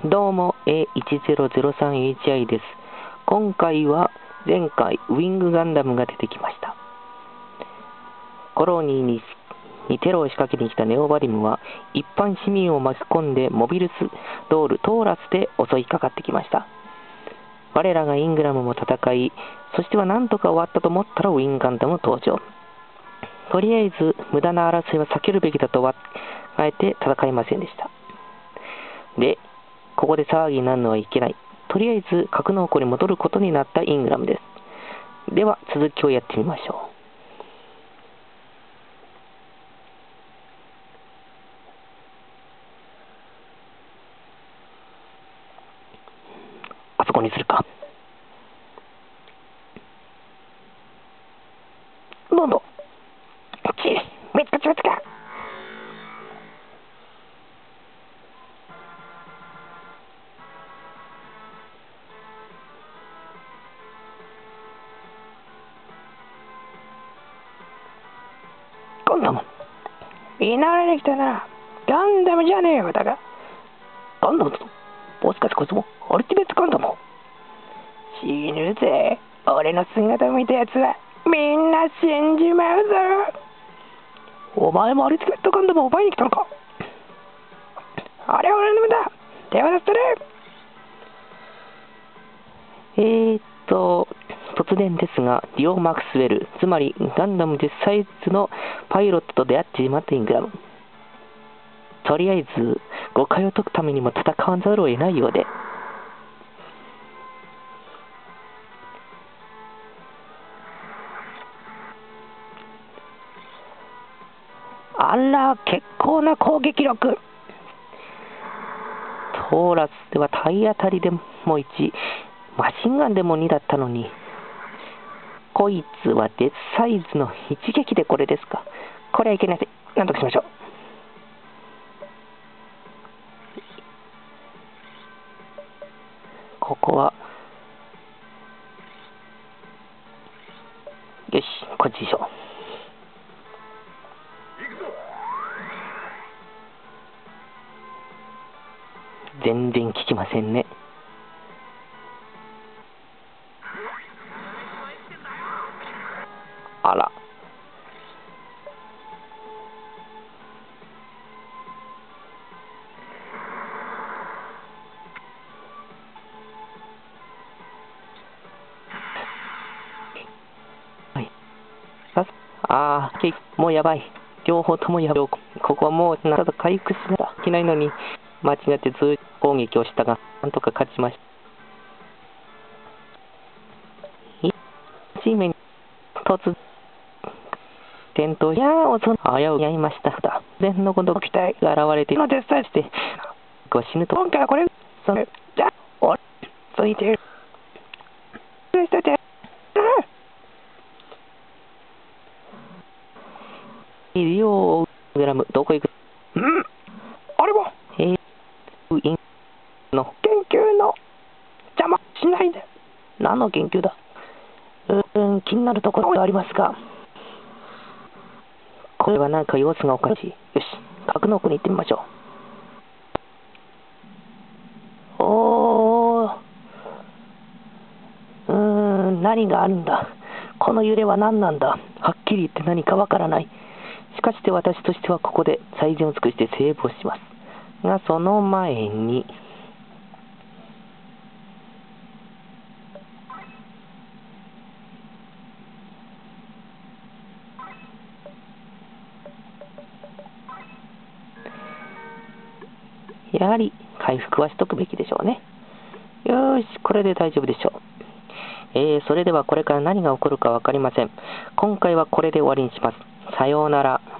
どうも A1003HI です。今回は前回ウィングガンダムが出てきました。コロニーにテロを仕掛けに来たネオバディムは一般市民を巻き込んでモビルスドールトーラスで襲いかかってきました。我らがイングラムも戦い、そしてはなんとか終わったと思ったらウィングガンダム登場。とりあえず無駄な争いは避けるべきだと考えて戦いませんでした。で、ここで騒ぎになるのはいけない。とりあえず格納庫に戻ることになったイングラムです。では続きをやってみましょう。あそこにするか。どんどん。見つか。ガンダム。見慣れてきたな。ガンダムじゃねえよ、だが。ガンダムだと。もしかしてこいつもアルティメットガンダムを。死ぬぜ。俺の姿を見たやつはみんな死んじまうぞ。お前もアルティメットガンダムを奪いに来たのか。あれは俺の無だ。手を出してる。突然ですが、リオ・マクスウェル、つまりガンダム10サイズのパイロットと出会ってしまったイングラム。とりあえず、誤解を解くためにも戦わざるを得ないようで。あら、結構な攻撃力。トーラスでは体当たりでも1、マシンガンでも2だったのに、こいつはデスサイズの一撃でこれですか。これはいけない。なんとかしましょう。ここは、よし、こっちでしょ。全然効きませんね。あら。はい。もうやばい。両方ともやばい。ここはもう、なんと回復しなきゃいけないのに、間違ってずっと攻撃をしたが、なんとか勝ちました。チームに突転倒危うくやりました。全のごとく機体が現れているのでさえして、死ぬと。今回はこれ、じゃあ、ついている。リオグラム、どこ行く？あれはウィンの研究の邪魔しないで。何の研究だ？気になるところがありますが、これはなんか様子がおかしい。よし、格納庫に行ってみましょう。何があるんだ。この揺れは何なんだ。はっきり言って何かわからない。しかして私としてはここで最善を尽くしてセーブをします。が、その前に、やはり回復はしとくべきでしょうね。よーし、これで大丈夫でしょう。それではこれから何が起こるかわかりません。今回はこれで終わりにします。さようなら。